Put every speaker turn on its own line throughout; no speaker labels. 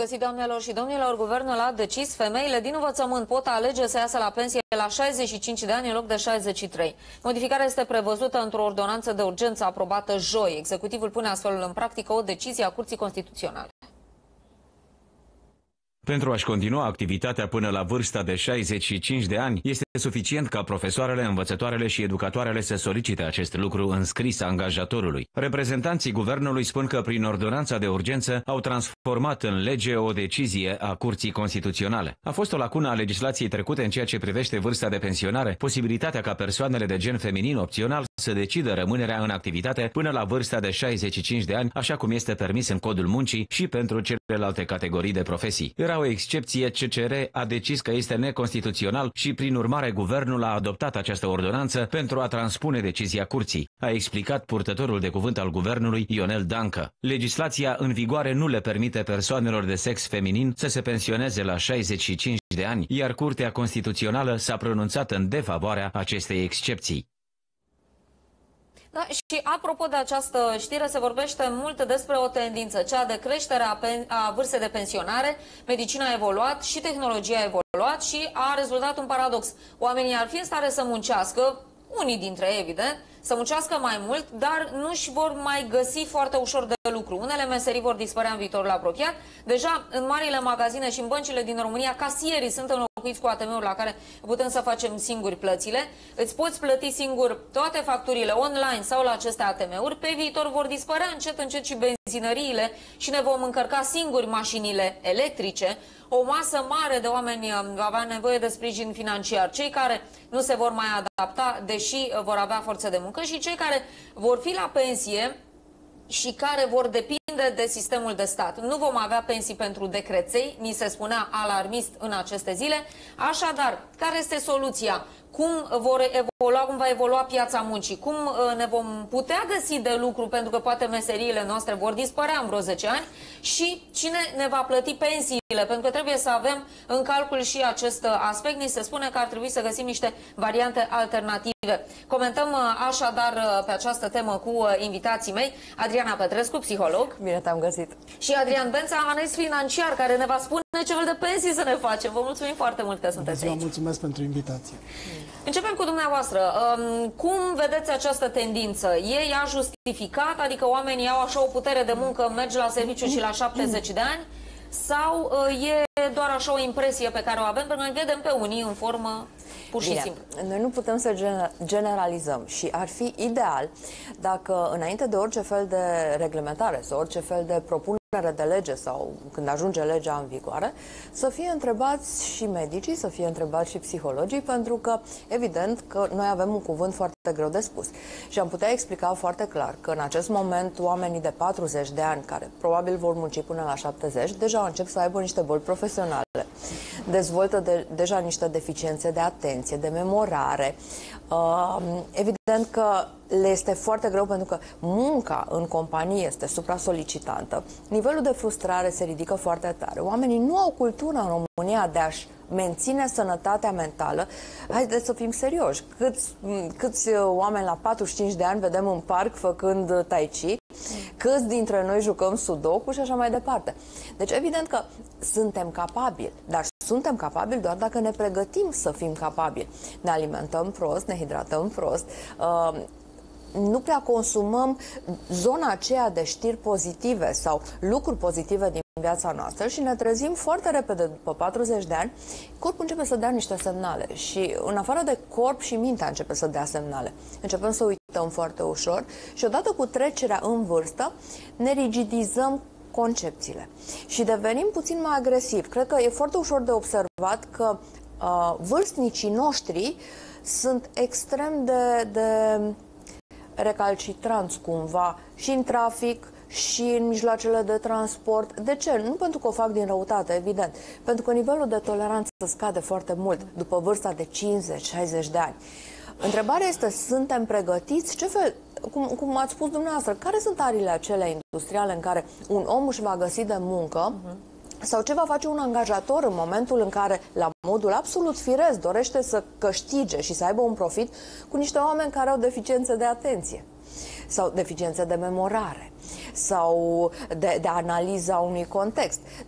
găsit, doamnelor și domnilor. Guvernul a decis, femeile din învățământ pot alege să iasă la pensie la 65 de ani în loc de 63. Modificarea este prevăzută într-o ordonanță de urgență aprobată joi. Executivul pune astfel în practică o decizie a Curții Constituționale.
Pentru a-și continua activitatea până la vârsta de 65 de ani, este suficient ca profesoarele, învățătoarele și educatoarele să solicite acest lucru în scris angajatorului. Reprezentanții guvernului spun că prin ordonanța de urgență au transformat în lege o decizie a Curții Constituționale. A fost o lacună a legislației trecute în ceea ce privește vârsta de pensionare, posibilitatea ca persoanele de gen feminin opțional să decidă rămânerea în activitate până la vârsta de 65 de ani, așa cum este permis în Codul Muncii și pentru celelalte categorii de profesii. Era o excepție, CCR a decis că este neconstituțional și, prin urmare, guvernul a adoptat această ordonanță pentru a transpune decizia curții, a explicat purtătorul de cuvânt al guvernului, Ionel Dancă. Legislația în vigoare nu le permite persoanelor de sex feminin să se pensioneze la 65 de ani, iar Curtea Constituțională s-a pronunțat în defavoarea acestei excepții.
Da, și apropo de această știre, se vorbește mult despre o tendință, cea de creștere a vârstei de pensionare. Medicina a evoluat și tehnologia a evoluat și a rezultat un paradox. Oamenii ar fi în stare să muncească, unii dintre ei, evident, să muncească mai mult, dar nu își vor mai găsi foarte ușor de lucru. Unele meserii vor dispărea în viitorul apropiat. Deja în marile magazine și în băncile din România, casierii sunt înlocuiți cu ATM-uri la care putem să facem singuri plățile. Îți poți plăti singur toate facturile online sau la aceste ATM-uri. Pe viitor vor dispărea încet, încet și benzinăriile și ne vom încărca singuri mașinile electrice. O masă mare de oameni va avea nevoie de sprijin financiar. Cei care nu se vor mai adapta, deși vor avea forță de muncă, și cei care vor fi la pensie și care vor depinde de sistemul de stat. Nu vom avea pensii pentru decreței, ni se spunea alarmist în aceste zile. Așadar, care este soluția? Cum va evolua piața muncii? Cum ne vom putea găsi de lucru, pentru că poate meseriile noastre vor dispărea în vreo 10 ani? Și cine ne va plăti pensiile? Pentru că trebuie să avem în calcul și acest aspect. Ni se spune că ar trebui să găsim niște variante alternative. Comentăm așadar pe această temă cu invitații mei, Adriana Petrescu, psiholog.
Bine te-am găsit.
Și Adrian Bența, analist financiar, care ne va spune ce fel de pensii să ne facem. Vă mulțumim foarte mult că sunteți aici.
Mulțumesc pentru invitație.
Începem cu dumneavoastră. Cum vedeți această tendință? E ea justificată? Adică oamenii au așa o putere de muncă, merge la serviciu și la 70 de ani? Sau e doar așa o impresie pe care o avem? Pentru că noi vedem pe unii în formă pur și simplu.
Noi nu putem să generalizăm și ar fi ideal dacă înainte de orice fel de reglementare sau orice fel de propunere de lege sau când ajunge legea în vigoare, să fie întrebați și medicii, să fie întrebați și psihologii, pentru că evident că noi avem un cuvânt foarte greu de spus. Și am putea explica foarte clar că în acest moment oamenii de 40 de ani, care probabil vor munci până la 70, deja încep să aibă niște boli profesionale, dezvoltă deja niște deficiențe de atenție, de memorare. Evident că le este foarte greu pentru că munca în companie este supra-solicitantă. Nivelul de frustrare se ridică foarte tare. Oamenii nu au cultura în România de a-și menține sănătatea mentală. Haideți să fim serioși. Câți oameni la 45 de ani vedem în parc făcând tai chi? Câți dintre noi jucăm sudoku și așa mai departe. Deci evident că suntem capabili, dar suntem capabili doar dacă ne pregătim să fim capabili. Ne alimentăm prost, ne hidratăm prost, nu prea consumăm zona aceea de știri pozitive sau lucruri pozitive din viața noastră și ne trezim foarte repede după 40 de ani, corpul începe să dea niște semnale și în afară de corp și mintea începe să dea semnale. Începem să uităm foarte ușor și odată cu trecerea în vârstă ne rigidizăm concepțiile și devenim puțin mai agresivi. Cred că e foarte ușor de observat că vârstnicii noștri sunt extrem de recalcitranți cumva și în trafic și în mijloacele de transport. De ce? Nu pentru că o fac din răutate, evident, pentru că nivelul de toleranță scade foarte mult după vârsta de 50-60 de ani. Întrebarea este, suntem pregătiți? Ce fel, cum ați spus dumneavoastră, care sunt arile acelea industriale în care un om își va găsi de muncă sau ce va face un angajator în momentul în care, la modul absolut firesc, dorește să câștige și să aibă un profit cu niște oameni care au deficiențe de atenție sau deficiențe de memorare sau de analiza unui context. Deci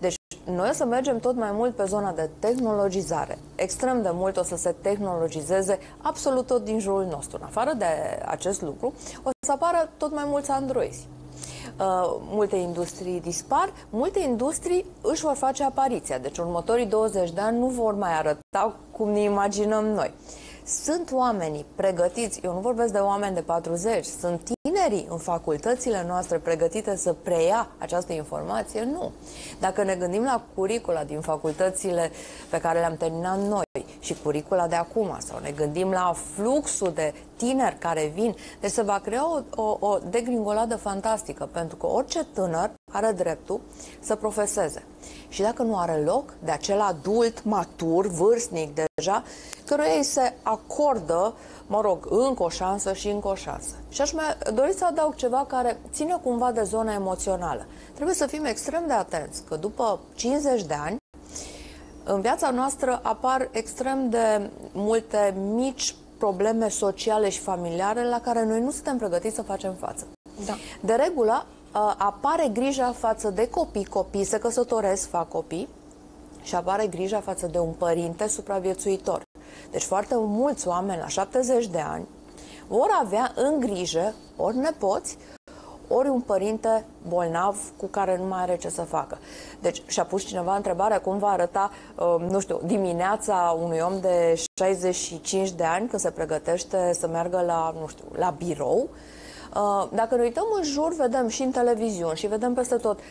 noi o să mergem tot mai mult pe zona de tehnologizare. Extrem de mult o să se tehnologizeze absolut tot din jurul nostru. În afară de acest lucru, o să apară tot mai mulți androizi. Multe industrii dispar, multe industrii își vor face apariția. Deci următorii 20 de ani nu vor mai arăta cum ne imaginăm noi. Sunt oamenii pregătiți, eu nu vorbesc de oameni de 40, sunt tinerii în facultățile noastre pregătite să preia această informație? Nu. Dacă ne gândim la curicula din facultățile pe care le-am terminat noi și curicula de acum, sau ne gândim la fluxul de tineri care vin, deci se va crea o degringoladă fantastică, pentru că orice tânăr are dreptul să profeseze. Și dacă nu are loc, de acel adult matur, vârstnic deja, căruia îi se acordă, mă rog, încă o șansă și încă o șansă. Și aș mai dori să adaug ceva care ține cumva de zona emoțională. Trebuie să fim extrem de atenți că după 50 de ani, în viața noastră apar extrem de multe mici probleme sociale și familiare la care noi nu suntem pregătiți să facem față.
Da.
De regulă, apare grija față de copii se căsătoresc, fac copii, și apare grija față de un părinte supraviețuitor. Deci foarte mulți oameni la 70 de ani vor avea în grijă ori nepoți, ori un părinte bolnav cu care nu mai are ce să facă. Deci și-a pus cineva întrebarea cum va arăta, nu știu, dimineața unui om de 65 de ani când se pregătește să meargă la, nu știu, la birou. Dacă ne uităm în jur, vedem și în televiziuni și vedem peste tot,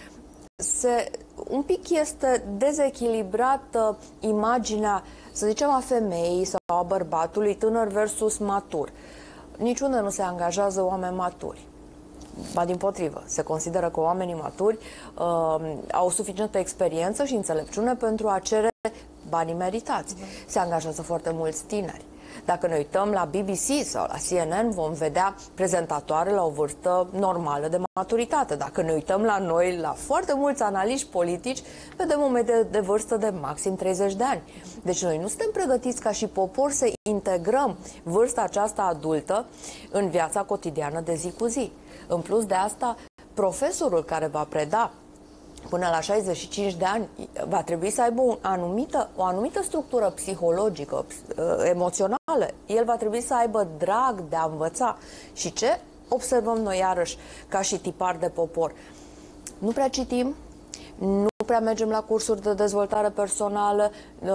un pic este dezechilibrată imaginea, să zicem, a femeii sau a bărbatului tânăr versus matur. Niciunde nu se angajează oameni maturi. Ba dimpotrivă, se consideră că oamenii maturi au suficientă experiență și înțelepciune pentru a cere banii meritați. Se angajează foarte mulți tineri. Dacă ne uităm la BBC sau la CNN, vom vedea prezentatoare la o vârstă normală de maturitate. Dacă ne uităm la noi, la foarte mulți analiști politici, vedem o medie de vârstă de maxim 30 de ani. Deci noi nu suntem pregătiți ca și popor să integrăm vârsta aceasta adultă în viața cotidiană de zi cu zi. În plus de asta, profesorul care va preda până la 65 de ani va trebui să aibă o anumită structură psihologică, emoțională. El va trebui să aibă drag de a învăța. Și ce observăm noi iarăși ca și tipar de popor? Nu prea citim, nu prea mergem la cursuri de dezvoltare personală.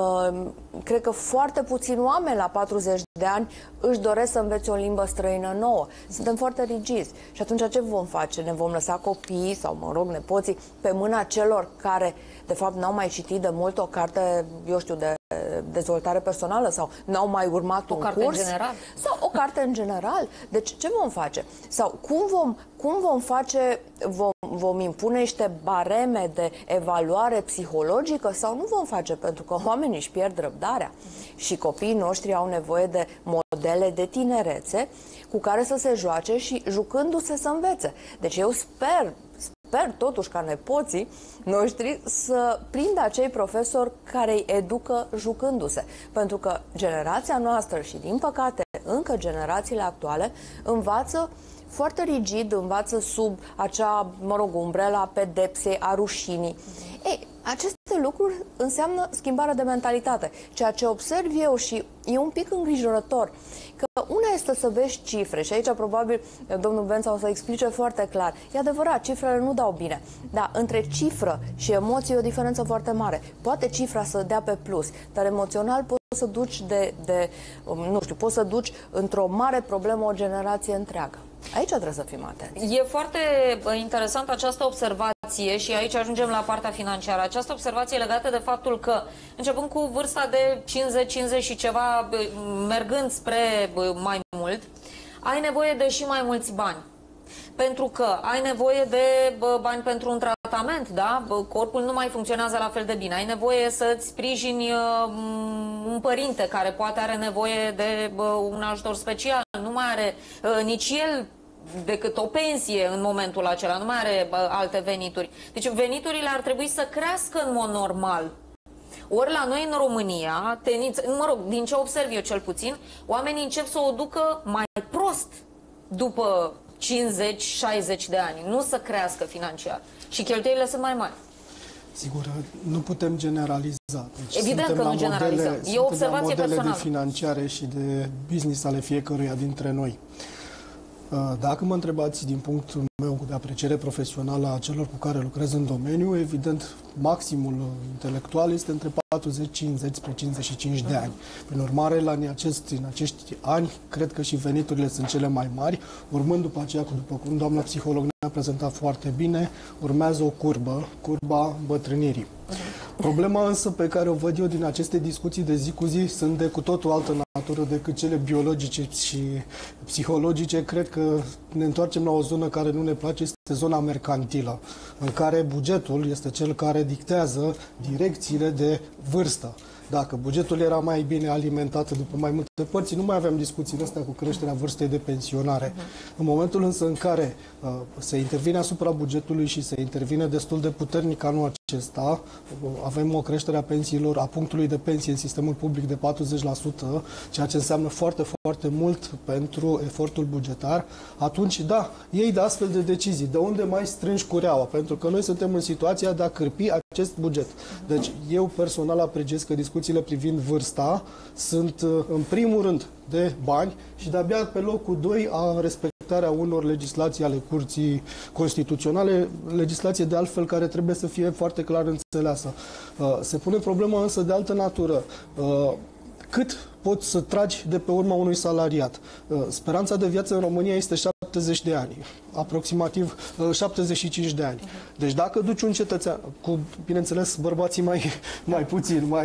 Cred că foarte puțini oameni la 40 de ani își doresc să învețe o limbă străină nouă. Suntem foarte rigizi. Și atunci ce vom face? Ne vom lăsa copiii sau, mă rog, nepoții pe mâna celor care, de fapt, n-au mai citit de mult o carte, eu știu, de dezvoltare personală sau n-au mai urmat un curs?
În general.
Sau o carte în general. Deci ce vom face? Sau cum vom face, vom impune niște bareme de evaluare psihologică sau nu vom face? Pentru că oamenii își pierd răbdarea și copiii noștri au nevoie de modele de tinerețe cu care să se joace și jucându-se să învețe. Deci eu sper totuși ca nepoții noștri să prindă acei profesori care îi educă jucându-se. Pentru că generația noastră și, din păcate, încă generațiile actuale învață foarte rigid, învață sub acea, mă rog, umbrela a pedepsei, a rușinii. Ei, aceste lucruri înseamnă schimbarea de mentalitate. Ceea ce observ eu și e un pic îngrijorător, că una este să vezi cifre și aici probabil domnul Bența o să explice foarte clar. E adevărat, cifrele nu dau bine, dar între cifră și emoție e o diferență foarte mare. Poate cifra să dea pe plus, dar emoțional poți să duci nu știu, poți să duci într-o mare problemă o generație întreagă. Aici trebuie să fim atenți.
E foarte interesantă această observație și aici ajungem la partea financiară. Această observație legată de faptul că, începând cu vârsta de 50 și ceva, mergând spre mai mult, ai nevoie de și mai mulți bani. Pentru că ai nevoie de bani pentru un tratament, da? Corpul nu mai funcționează la fel de bine. Ai nevoie să-ți sprijini un părinte care poate are nevoie de un ajutor special. Nu mai are nici el decât o pensie în momentul acela. Nu mai are alte venituri. Deci veniturile ar trebui să crească în mod normal. Ori la noi în România, mă rog, din ce observ eu cel puțin, oamenii încep să o ducă mai prost după 50-60 de ani, nu să crească financiar. Și cheltuielile sunt mai mari.
Sigur, nu putem generaliza. Deci
Evident că nu generalizăm. E o observație personală.
De financiare și de business ale fiecăruia dintre noi. Dacă mă întrebați din punctul meu de apreciere profesională a celor cu care lucrez în domeniu, evident, maximul intelectual este între 40, 50 spre 55 de ani. Prin urmare, în acești ani, cred că și veniturile sunt cele mai mari, urmând după aceea, după cum doamna psiholog ne-a prezentat foarte bine, urmează o curba îmbătrânirii. Problema însă pe care o văd eu din aceste discuții de zi cu zi sunt de cu totul altă natură decât cele biologice și psihologice. Cred că ne întoarcem la o zonă care nu ne place, este zona mercantilă, în care bugetul este cel care dictează direcțiile de vârstă. Dacă bugetul era mai bine alimentat după mai multe părți, nu mai aveam discuțiile astea cu creșterea vârstei de pensionare. În momentul însă în care se intervine asupra bugetului și se intervine destul de puternic anul acesta, avem o creștere a pensiilor, a punctului de pensie în sistemul public de 40%, ceea ce înseamnă foarte, foarte mult pentru efortul bugetar, atunci, da, iei de astfel de decizii. De unde mai strângi cureaua? Pentru că noi suntem în situația de a cârpi acest buget. Deci, eu personal apreciez că discuțiile privind vârsta sunt, în primul rând, de bani și de-abia pe locul 2 a respectarea unor legislații ale Curții Constituționale, legislație de altfel care trebuie să fie foarte clar înțeleasă. Se pune problema însă de altă natură. Cât poți să tragi de pe urma unui salariat? Speranța de viață în România este 70 de ani, aproximativ 75 de ani. Deci dacă duci un cetățean, cu, bineînțeles, bărbații mai puțin,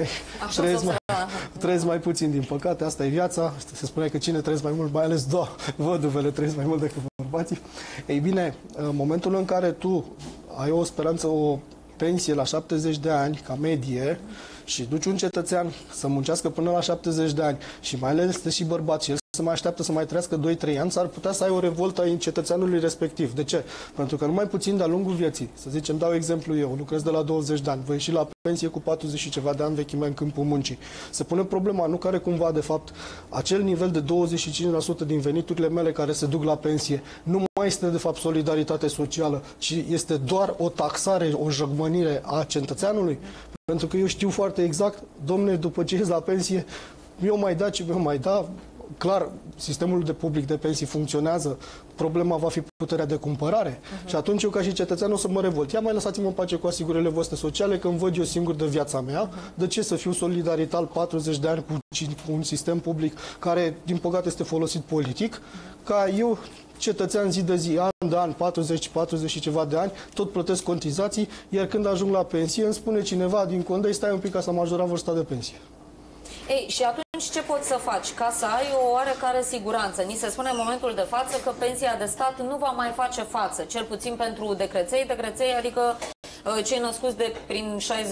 trăiesc mai puțin, din păcate, asta e viața. Se spune că cine trăiesc mai mult, mai ales văduvele trăiesc mai mult decât bărbații. Ei bine, în momentul în care tu ai o speranță, o pensie la 70 de ani, ca medie, și duci un cetățean să muncească până la 70 de ani și mai ales este și bărbat și el să mai așteaptă să mai trăiască 2-3 ani, s-ar putea să ai o revoltă în cetățeanului respectiv. De ce? Pentru că numai puțin de-a lungul vieții, să zicem, dau exemplu eu, lucrez de la 20 de ani, voi ieși la pensie cu 40 și ceva de ani vechime în câmpul muncii. Se pune problema, nu care cumva, de fapt, acel nivel de 25% din veniturile mele care se duc la pensie nu mai este, de fapt, solidaritate socială, ci este doar o taxare, o jăgmănire a cetățeanului. Pentru că eu știu foarte exact, domne, după ce ies la pensie, eu mai da ce eu mai da. Clar, sistemul de public de pensii funcționează, problema va fi puterea de cumpărare. Și atunci eu, ca și cetățean, o să mă revolt. Ia mai lăsați-mă în pace cu asigurările voastre sociale, că îmi văd eu singur de viața mea. De ce să fiu solidarital 40 de ani cu un sistem public care, din păcate, este folosit politic, ca eu, cetățean, zi de zi, an de an, 40 și ceva de ani, tot plătesc cotizații, iar când ajung la pensie, îmi spune cineva din Condei, stai un pic ca să majora vârsta de pensie.
Ei, și atunci ce poți să faci ca să ai o oarecare siguranță? Ni se spune în momentul de față că pensia de stat nu va mai face față, cel puțin pentru decreței, adică cei născuți de prin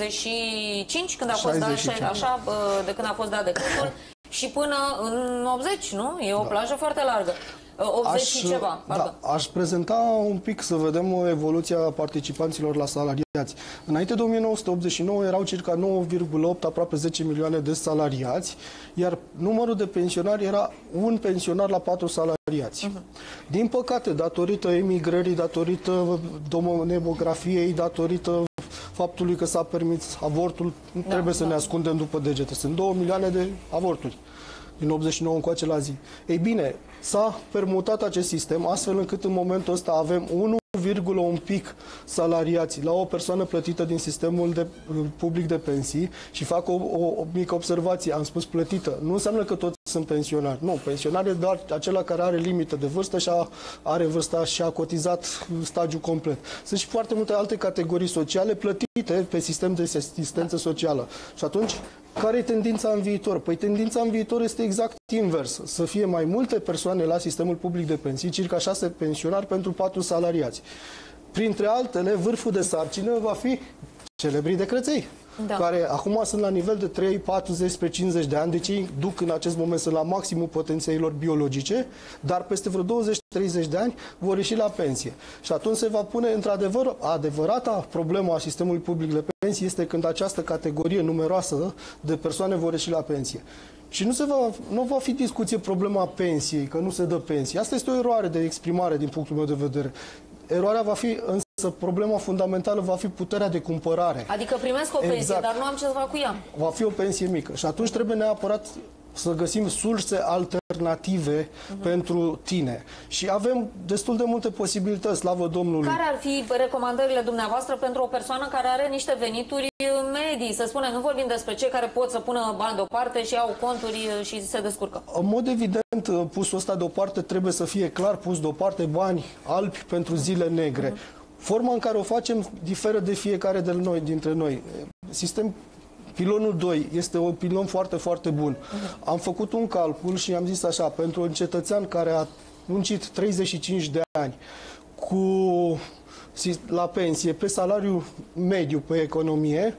65, când a fost dat, așa, de când a fost dat decretul, și până în 80, nu? E o plajă foarte largă. 80 și ceva,
da, aș prezenta un pic să vedem o evoluție a participanților la salariați. Înainte de 1989 erau circa 9,8, aproape 10 milioane de salariați, iar numărul de pensionari era un pensionar la 4 salariați. Din păcate, datorită emigrării, datorită demografiei, datorită faptului că s-a permis avortul, nu trebuie să ne ascundem după degete. Sunt 2 milioane de avorturi din 89 încoace la zi. Ei bine, s-a permutat acest sistem astfel încât în momentul ăsta avem 1,1 pic salariați la o persoană plătită din sistemul public de pensii și fac o mică observație. Am spus plătită. Nu înseamnă că toți sunt pensionari. Nu, pensionar e doar acela care are limită de vârstă și are vârsta și a cotizat stagiul complet. Sunt și foarte multe alte categorii sociale plătite pe sistem de asistență socială. Și atunci, care e tendința în viitor? Păi tendința în viitor este exact invers. Să fie mai multe persoane la sistemul public de pensii, circa 6 pensionari pentru 4 salariați. Printre altele, vârful de sarcină va fi celebrii decreței, care acum sunt la nivel de 3, 40 spre 50 de ani, deci ei duc în acest moment să la maximul potențiilor biologice, dar peste vreo 20-30 de ani vor ieși la pensie. Și atunci se va pune, într-adevăr, adevărata problemă a sistemului public de pensii este când această categorie numeroasă de persoane vor ieși la pensie. Și nu va fi discuție problema pensiei, că nu se dă pensie. Asta este o eroare de exprimare din punctul meu de vedere. Eroarea va fi însă însă problema fundamentală va fi puterea de cumpărare.
Adică primesc o pensie,
Exact.
dar nu am ce să fac cu ea.
Va fi o pensie mică și atunci trebuie neapărat să găsim surse alternative pentru tine. Și avem destul de multe posibilități, slavă Domnului.
Care ar fi recomandările dumneavoastră pentru o persoană care are niște venituri medii? Să spunem, nu vorbim despre cei care pot să pună bani deoparte și au conturi și se descurcă.
În mod evident, pusul ăsta deoparte trebuie să fie clar pus deoparte bani albi pentru zile negre. Forma în care o facem diferă de fiecare dintre noi. Pilonul 2 este un pilon foarte, foarte bun. Am făcut un calcul și am zis așa, pentru un cetățean care a muncit 35 de ani la pensie, pe salariu mediu pe economie,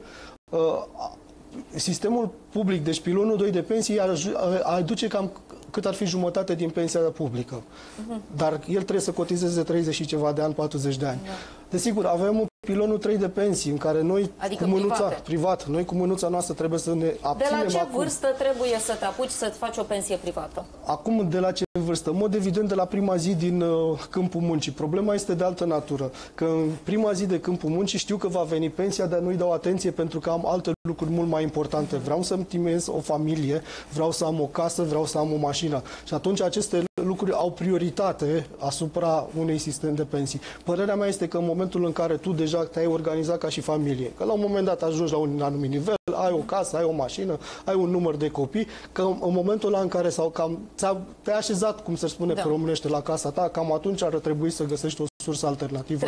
sistemul public, deci pilonul 2 de pensii, aduce cam cât ar fi jumătate din pensia publică. Dar el trebuie să cotizeze 30 și ceva de ani, 40 de ani. Desigur, avem pilonul 3 de pensii, în care noi,
adică
cu mânuța, privat, noi cu mânuța noastră trebuie să ne abținem.
De la ce
acum.
vârstă trebuie să te apuci să-ți faci o pensie privată?
Acum, de la ce vârstă? În mod evident, de la prima zi din câmpul muncii. Problema este de altă natură. Că în prima zi de câmpul muncii știu că va veni pensia, dar nu-i dau atenție pentru că am alte lucruri mult mai importante. Vreau să-mi timez o familie, vreau să am o casă, vreau să am o mașină. Și atunci aceste lucruri au prioritate asupra unui sistem de pensii. Părerea mea este că în momentul în care tu deja te-ai organizat ca și familie, că la un moment dat ajungi la un anumit nivel, ai o casă, ai o mașină, ai un număr de copii, că în momentul ăla în care te-ai așezat, cum se spune pe românește, la casa ta, cam atunci ar trebui să găsești o sursă alternativă.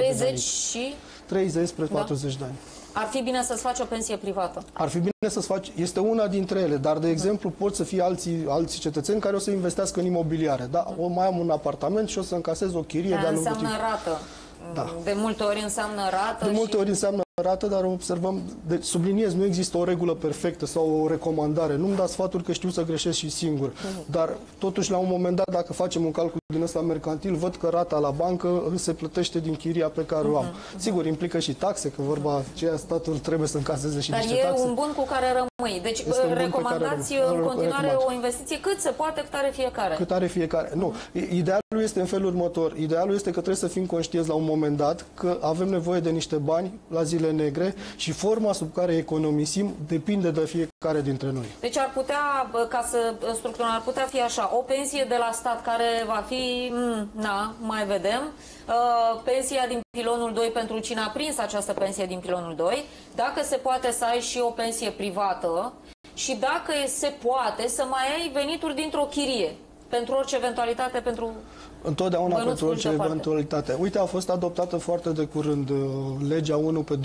30 spre 40 de ani.
Ar fi bine să-ți faci o pensie privată.
Ar fi bine să-ți faci, este una dintre ele, dar de exemplu pot să fie alți cetățeni care o să investească în imobiliare. Da, mai am un apartament și o să încasez o chirie de-a lungul
înseamnă rată.
Da.
De multe ori înseamnă rată.
De multe ori înseamnă rată, dar observăm, subliniez, nu există o regulă perfectă sau o recomandare. Nu-mi dați sfaturi că știu să greșesc și singur. Dar totuși, la un moment dat, dacă facem un calcul din ăsta mercantil, văd că rata la bancă se plătește din chiria pe care o am. Sigur, implică și taxe, că vorba aceea statul trebuie să încaseze și niște taxe.
Dar e un bun cu care rămâi. Deci recomandați în continuare o investiție cât se poate, cât are fiecare.
Cât are fiecare. Nu. Idealul este în felul următor. Idealul este că trebuie să fim conștienți la un moment dat că avem nevoie de niște bani la zile negre și forma sub care economisim depinde de fiecare dintre noi.
Deci ar putea, ca să structurăm, ar putea fi așa, o pensie de la stat care va fi, mai vedem, pensia din pilonul 2 pentru cine a prins această pensie din pilonul 2, dacă se poate să ai și o pensie privată și dacă se poate să mai ai venituri dintr-o chirie. Pentru orice eventualitate, pentru...
Întotdeauna pentru orice eventualitate. Uite, a fost adoptată foarte de curând legea 1 pe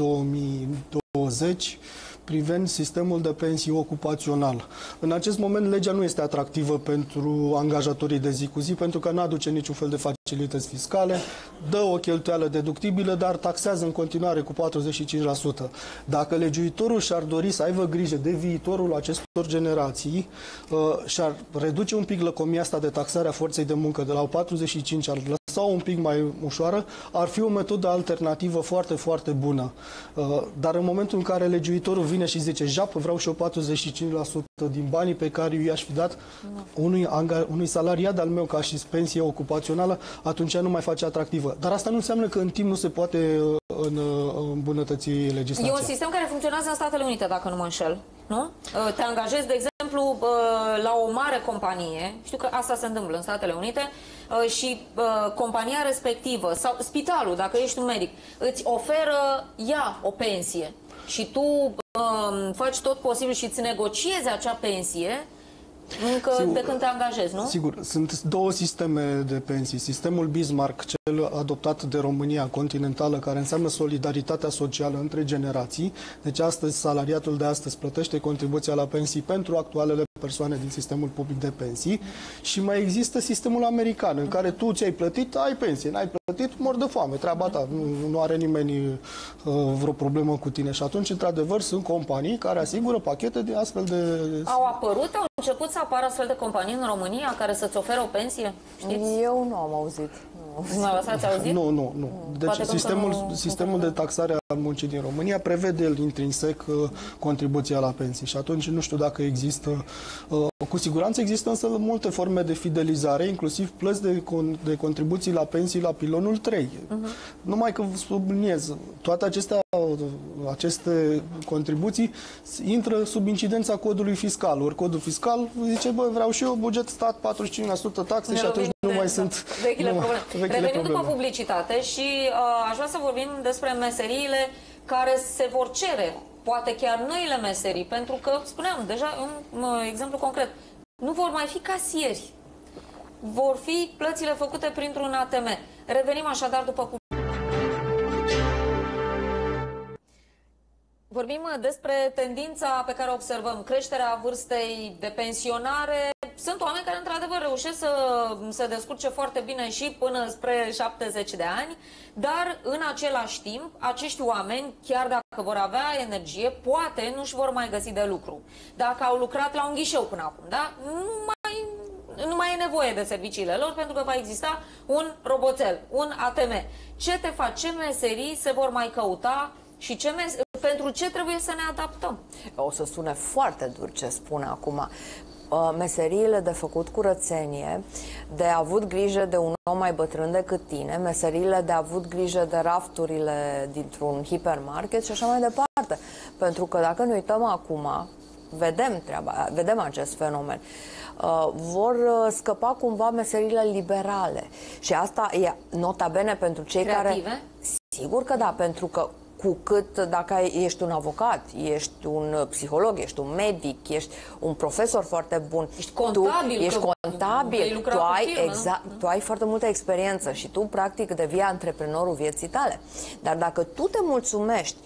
2020 privind sistemul de pensii ocupațional. În acest moment, legea nu este atractivă pentru angajatorii de zi cu zi, pentru că nu aduce niciun fel de facilități fiscale, dă o cheltuială deductibilă, dar taxează în continuare cu 45%. Dacă legiuitorul și-ar dori să aibă grijă de viitorul acestor generații și-ar reduce un pic lăcomia asta de taxare a forței de muncă de la 45, ar lăsa un pic mai ușoară, ar fi o metodă alternativă foarte, foarte bună. Dar în momentul în care legiuitorul vine și zice, japă, vreau și eu 45% din banii pe care i-aș fi dat unui salariat al meu ca și pensie ocupațională, atunci nu mai face atractivă. Dar asta nu înseamnă că în timp nu se poate îmbunătăți legislația.
E un sistem care funcționează în Statele Unite, dacă nu mă înșel, nu? Te angajezi, de exemplu, la o mare companie, știu că asta se întâmplă în Statele Unite, și compania respectivă, sau spitalul, dacă ești un medic, îți oferă o pensie și tu faci tot posibil și îți negociezi acea pensie încă de când te angajezi, nu?
Sigur, sunt două sisteme de pensii. Sistemul Bismarck, cel adoptat de România continentală, care înseamnă solidaritatea socială între generații. Deci astăzi, salariatul de astăzi plătește contribuția la pensii pentru actualele persoane din sistemul public de pensii. Și mai există sistemul american, în care tu ți-ai plătit, ai pensie. N-ai plătit, mor de foame, treaba ta. Nu are nimeni vreo problemă cu tine. Și atunci, într-adevăr, sunt companii care asigură pachete de astfel de...
Au început să apară astfel de companii în România care să-ți oferă o pensie? Știți?
Eu nu am auzit.
Dumneavoastră ați auzit?
Nu. Deci sistemul de taxare a muncii din România prevede el intrinsec contribuția la pensii și atunci nu știu dacă există, cu siguranță există însă multe forme de fidelizare, inclusiv plăți de contribuții la pensii la pilonul 3. Numai că subliniez, toate aceste contribuții intră sub incidența codului fiscal. Ori codul fiscal zice, bă, vreau și eu buget stat 45% taxe și atunci nu mai sunt
vechile probleme. Revenim după publicitate și aș vrea să vorbim despre meseriile care se vor cere, poate chiar noile meserii, pentru că, spuneam deja, un exemplu concret, nu vor mai fi casieri, vor fi plățile făcute printr-un ATM. Revenim așadar după Vorbim despre tendința pe care o observăm, creșterea vârstei de pensionare. Sunt oameni care, într-adevăr, reușesc să se descurce foarte bine și până spre 70 de ani, dar, în același timp, acești oameni, chiar dacă vor avea energie, poate nu-și vor mai găsi de lucru. Dacă au lucrat la un ghișeu până acum, da? Nu mai e nevoie de serviciile lor, pentru că va exista un roboțel, un ATM. Ce te faci? Ce meserii se vor mai căuta? Și pentru ce trebuie să ne adaptăm?
O să sune foarte dur ce spun acum. Meseriile de făcut curățenie, de avut grijă de un om mai bătrân decât tine, meseriile de avut grijă de rafturile dintr-un hipermarket și așa mai departe. Pentru că dacă ne uităm acum, vedem acest fenomen. Vor scăpa cumva meserile liberale. Și asta e nota bene pentru cei
creative?
Care... Sigur că da, pentru că cu cât dacă ești un avocat, ești un psiholog, ești un medic, ești un profesor foarte bun,
ești contabil,
tu ai foarte multă experiență și tu practic devii antreprenorul vieții tale. Dar dacă tu te mulțumești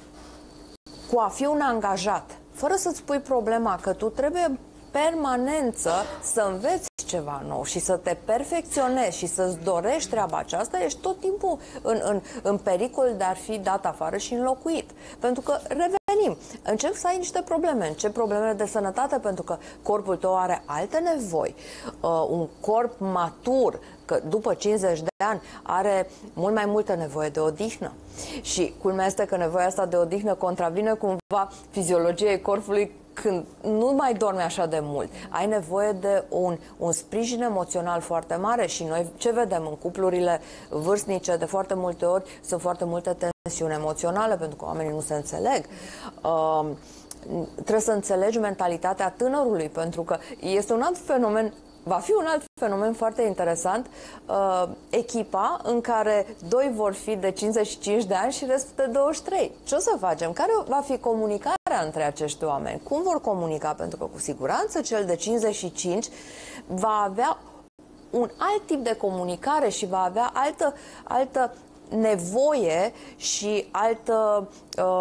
cu a fi un angajat, fără să-ți pui problema că tu trebuie permanență să înveți ceva nou și să te perfecționezi și să-ți dorești treaba aceasta, ești tot timpul în pericol de a fi dat afară și înlocuit. Pentru că, revenim, încep să ai niște probleme. Încep problemele de sănătate pentru că corpul tău are alte nevoi. Un corp matur, că după 50 de ani are mult mai multă nevoie de odihnă. Și culmea este că nevoia asta de odihnă contravine cumva fiziologiei corpului când nu mai dormi așa de mult. Ai nevoie de un sprijin emoțional foarte mare și noi ce vedem în cuplurile vârstnice de foarte multe ori sunt foarte multe tensiuni emoționale pentru că oamenii nu se înțeleg. Trebuie să înțelegi mentalitatea tânărului pentru că este un alt fenomen. Va fi un alt fenomen foarte interesant, echipa în care doi vor fi de 55 de ani și restul de 23. Ce o să facem? Care va fi comunicarea între acești oameni? Cum vor comunica? Pentru că cu siguranță cel de 55 va avea un alt tip de comunicare și va avea altă nevoie și altă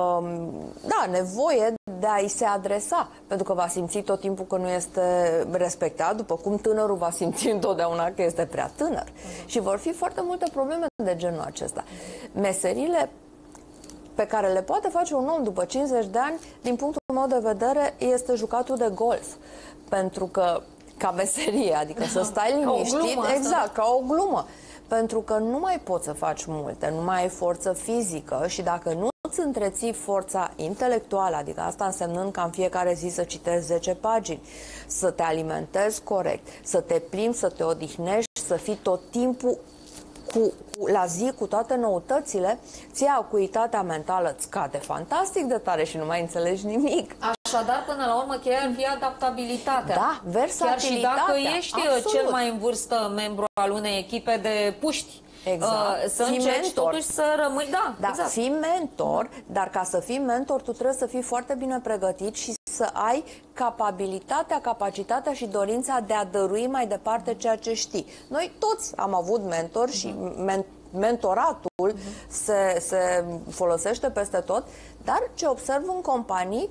nevoie de a-i se adresa, pentru că va simți tot timpul că nu este respectat, după cum tânărul va simți întotdeauna că este prea tânăr. Și vor fi foarte multe probleme de genul acesta. Meserile pe care le poate face un om după 50 de ani, din punctul meu de vedere, este jucatul de golf. Pentru că, ca meserie, adică să stai liniștit, exact, ca o glumă. Pentru că nu mai poți să faci multe, nu mai ai forță fizică și dacă nu îți întreții forța intelectuală, adică asta însemnând ca în fiecare zi să citești 10 pagini, să te alimentezi corect, să te plimbi, să te odihnești, să fii tot timpul la zi cu toate noutățile, ție acuitatea mentală îți scade fantastic de tare și nu mai înțelegi nimic.
Așadar, până la urmă, cheia ar fi adaptabilitatea.
Da, versatilitatea.
Chiar și dacă ești cel mai în vârstă membru al unei echipe de puști.
Exact.
Să încerci totuși să rămâi, exact.
Fii mentor, dar ca să fii mentor tu trebuie să fii foarte bine pregătit și să ai capacitatea și dorința de a dărui mai departe ceea ce știi. Noi toți am avut mentori și mentoratul se folosește peste tot, dar ce observ în companii,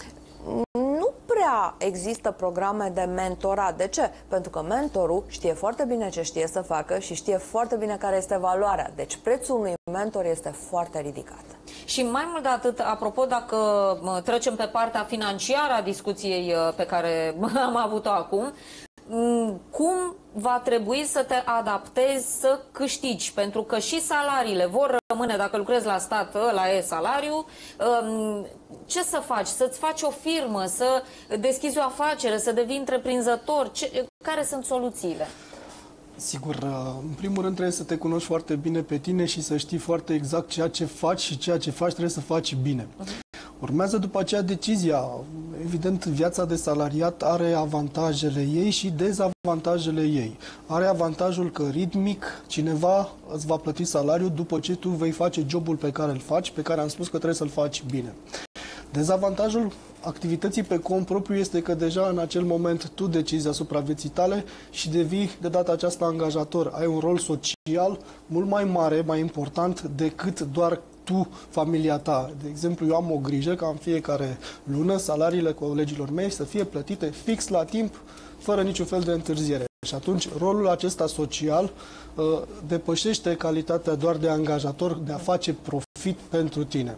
nu prea există programe de mentorat. De ce? Pentru că mentorul știe foarte bine ce știe să facă și știe foarte bine care este valoarea. Deci prețul unui mentor este foarte ridicat.
Și mai mult de atât, apropo, dacă trecem pe partea financiară a discuției pe care am avut-o acum, cum va trebui să te adaptezi să câștigi? Pentru că și salariile vor rămâne, dacă lucrezi la stat, ăla e salariu. Ce să faci? Să-ți faci o firmă, să deschizi o afacere, să devii întreprinzător? Care sunt soluțiile?
Sigur, în primul rând trebuie să te cunoști foarte bine pe tine și să știi foarte exact ceea ce faci și ceea ce faci trebuie să faci bine. Urmează după aceea decizia. Evident, viața de salariat are avantajele ei și dezavantajele ei. Are avantajul că ritmic cineva îți va plăti salariul după ce tu vei face jobul pe care îl faci, pe care am spus că trebuie să-l faci bine. Dezavantajul activității pe cont propriu este că deja în acel moment tu decizi asupra vieții tale și devii de data aceasta angajator. Ai un rol social mult mai mare, mai important decât doar tu, familia ta. De exemplu, eu am o grijă ca în fiecare lună salariile colegilor mei să fie plătite fix la timp, fără niciun fel de întârziere. Și atunci rolul acesta social depășește calitatea doar de angajator, de a face profit pentru tine.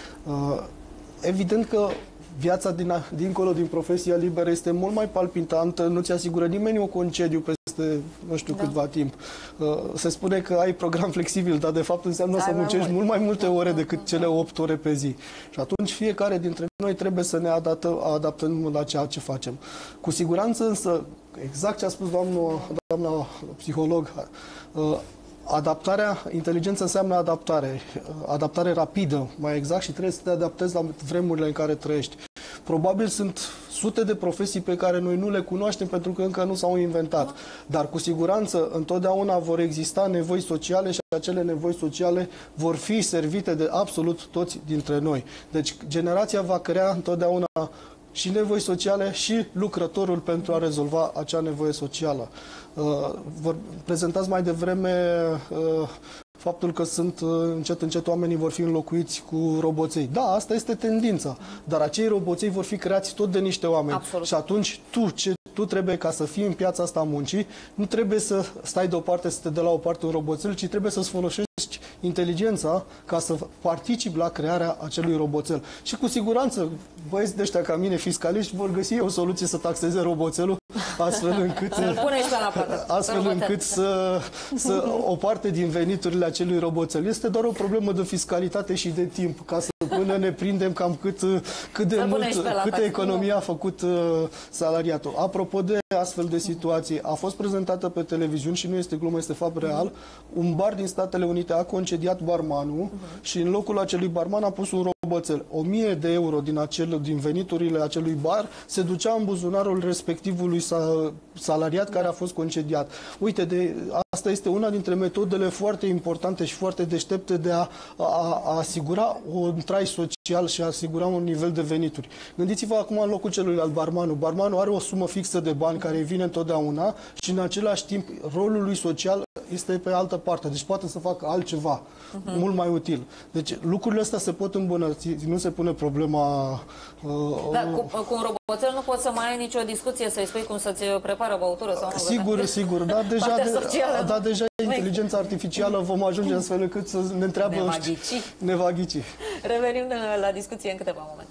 Evident că viața dincolo din profesia liberă este mult mai palpitantă, nu ți asigură nimeni un concediu peste nu știu câtva timp. Se spune că ai program flexibil, dar de fapt înseamnă să muncești mult mai multe ore decât cele 8 ore pe zi. Și atunci fiecare dintre noi trebuie să ne adaptăm la ceea ce facem. Cu siguranță însă, exact ce a spus doamna psiholog, adaptarea, inteligență înseamnă adaptare rapidă, mai exact, și trebuie să te adaptezi la vremurile în care trăiești. Probabil sunt sute de profesii pe care noi nu le cunoaștem pentru că încă nu s-au inventat. Dar cu siguranță întotdeauna vor exista nevoi sociale și acele nevoi sociale vor fi servite de absolut toți dintre noi. Deci generația va crea întotdeauna și nevoi sociale și lucrătorul pentru a rezolva acea nevoie socială. Prezentați mai devreme faptul că încet oamenii vor fi înlocuiți cu roboței. Da, asta este tendința, dar acei roboței vor fi creați tot de niște oameni.
Absolut.
Și atunci tu trebuie, ca să fii în piața asta a muncii, nu trebuie să stai deoparte, să te dea la o parte un roboțel, ci trebuie să-ți folosești inteligența ca să participi la crearea acelui roboțel. Și cu siguranță, băieți de ăștia ca mine, fiscaliști, vor găsi o soluție să taxeze roboțelul, astfel încât să o parte din veniturile acelui roboțel. Este doar o problemă de fiscalitate și de timp, ca să până ne prindem cam câte economie a făcut salariatul. Apropo de astfel de situații, a fost prezentată pe televiziuni și nu este glumă, este fapt real. Un bar din Statele Unite a concediat barmanul și în locul acelui barman a pus un roboțel. 1000 de euro din veniturile acelui bar se ducea în buzunarul respectivului salariat care a fost concediat. Uite, asta este una dintre metodele foarte importante și foarte deștepte de a asigura un trai social și a asigura un nivel de venituri. Gândiți-vă acum în locul celuilalt barmanul. Barmanul are o sumă fixă de bani care îi vine întotdeauna și în același timp rolul lui social este pe altă parte. Deci poate să facă altceva mult mai util. Deci lucrurile astea se pot îmbunătăți, nu se pune problema...
Cu un roboțel nu poți să mai ai nicio discuție, să-i spui cum să-ți prepară băutură sau nu. Sigur, dar
deja inteligența artificială vom ajunge astfel încât să ne întreabă... Ne va ghici.
Revenim la discuție în câteva momente.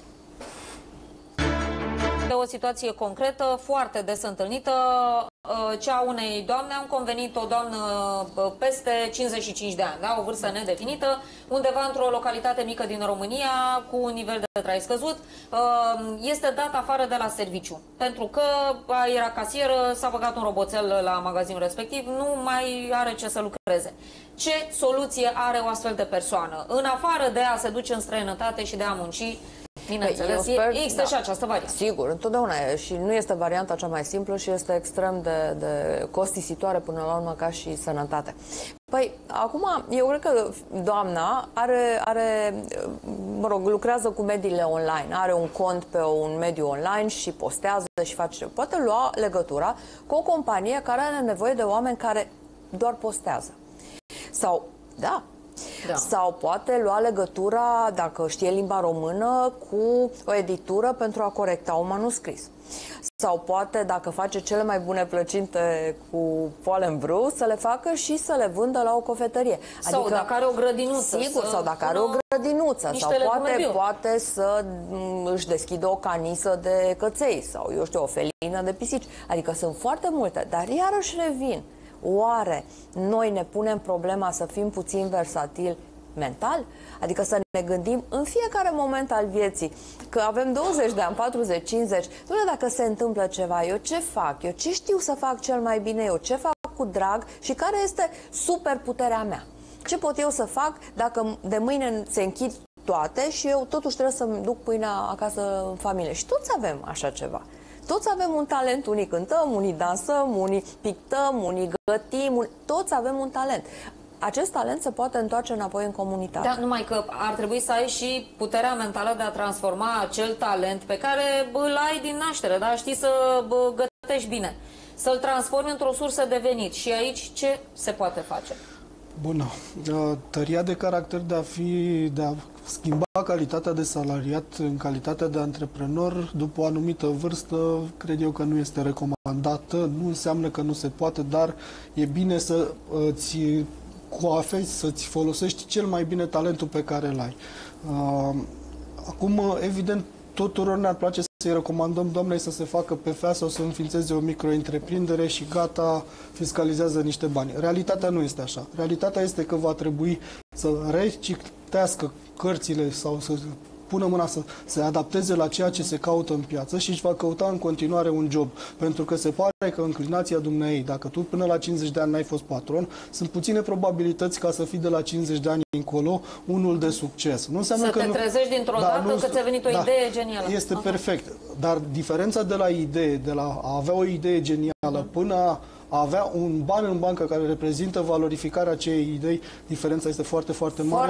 De o situație concretă, foarte des întâlnită, cea a unei doamne, am convenit o doamnă peste 55 de ani, da? O vârstă nedefinită, undeva într-o localitate mică din România, cu un nivel de trai scăzut, este dată afară de la serviciu. Pentru că era casieră, s-a băgat un roboțel la magazinul respectiv, nu mai are ce să lucreze. Ce soluție are o astfel de persoană? În afară de a se duce în străinătate și de a munci, bineînțeles, există și această variantă.
Sigur, întotdeauna e, și nu este varianta cea mai simplă și este extrem de costisitoare până la urmă ca și sănătate. Păi, acum, eu cred că doamna lucrează cu mediile online, are un cont pe un mediu online și postează și face, poate lua legătura cu o companie care are nevoie de oameni care doar postează. Sau, sau poate lua legătura, dacă știe limba română, cu o editură pentru a corecta un manuscris. Sau poate, dacă face cele mai bune plăcinte cu poale în brâu, să le facă și să le vândă la o cofetărie.
Sau dacă are o grădinuță.
Sigur, sau dacă are o grădinuță. grădinuță
niște
sau
legume bio.
poate să își deschidă o canisă de căței sau, eu știu, o felină de pisici. Adică sunt foarte multe, dar iarăși revin. Oare noi ne punem problema să fim puțin versatili mental? Adică să ne gândim în fiecare moment al vieții că avem 20 de ani, 40, 50, nu dacă se întâmplă ceva, eu ce fac? Eu ce știu să fac cel mai bine? Eu ce fac cu drag? Și care este superputerea mea? Ce pot eu să fac dacă de mâine se închid toate și eu totuși trebuie să-mi duc pâinea acasă în familie? Și toți avem așa ceva. Toți avem un talent, unii cântăm, unii dansăm, unii pictăm, unii gătim, toți avem un talent. Acest talent se poate întoarce înapoi în comunitate.
Da, numai că ar trebui să ai și puterea mentală de a transforma acel talent pe care îl ai din naștere, da? Știi să gătești bine, să-l transformi într-o sursă de venit. Și aici ce se poate face?
Bună. Tăria de caracter de a schimba calitatea de salariat în calitatea de antreprenor după o anumită vârstă, cred eu că nu este recomandată. Nu înseamnă că nu se poate, dar e bine să îți coafezi, să-ți folosești cel mai bine talentul pe care îl ai. Acum, evident, tuturor ne-ar place să-i recomandăm doamnei să se facă PFA sau să înființeze o micro-întreprindere și gata, fiscalizează niște bani. Realitatea nu este așa. Realitatea este că va trebui să reciclească cărțile sau să pună mâna să se adapteze la ceea ce se caută în piață și își va căuta în continuare un job. Pentru că se pare că înclinația dumneei, dacă tu până la 50 de ani n-ai fost patron, sunt puține probabilități ca să fii de la 50 de ani încolo unul de succes. Nu înseamnă
să
că
te trezești dintr-o dată că ți-a venit o idee genială.
Este perfect. Dar diferența de la idee, de la a avea o idee genială până a avea un ban în bancă care reprezintă valorificarea acelei idei, diferența este foarte, foarte mare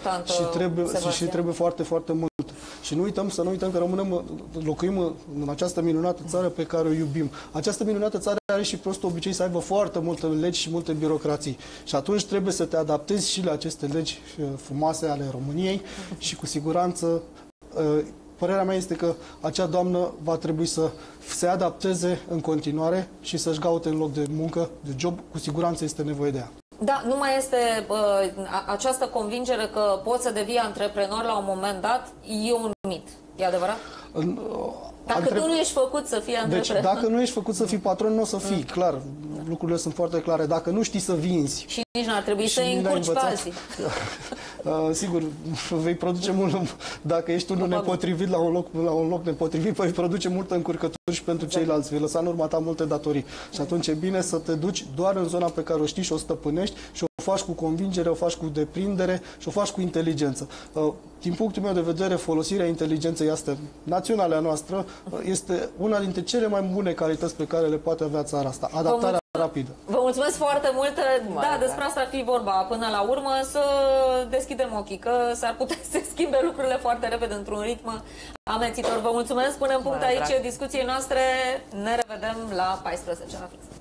și trebuie foarte, foarte mult. Și să nu uităm că locuim în această minunată țară pe care o iubim. Această minunată țară are și prostul obicei să aibă foarte multe legi și multe birocrații. Și atunci trebuie să te adaptezi și la aceste legi frumoase ale României și cu siguranță părerea mea este că acea doamnă va trebui să se adapteze în continuare și să-și caute un loc de muncă, de job, cu siguranță este nevoie de ea.
Da, nu mai este această convingere că poți să devii antreprenor la un moment dat, e un mit. E adevărat? Dacă tu nu ești făcut să fii antreprenor.
Deci, dacă nu ești făcut să fii patron, nu o să fii, clar. Lucrurile sunt foarte clare. Dacă nu știi să vinzi...
Și nici n-ar trebui să încurci pe alții.
Sigur, vei produce mult... Dacă ești unul nepotrivit la un loc nepotrivit, vei produce multă încurcătură și pentru ceilalți. Vei lăsa în urma ta multe datorii. Și atunci e bine să te duci doar în zona pe care o știi și o stăpânești și o faci cu convingere, o faci cu deprindere și o faci cu inteligență. Din punctul meu de vedere, folosirea inteligenței astea naționale a noastră este una dintre cele mai bune calități pe care le poate avea țara asta. Adaptarea rapidă.
Vă mulțumesc foarte mult. Da, despre asta ar fi vorba până la urmă, să deschidem ochii, că s-ar putea să se schimbe lucrurile foarte repede într-un ritm amețitor. Vă mulțumesc. Punem punct aici discuției noastre. Ne revedem la 14 la fix.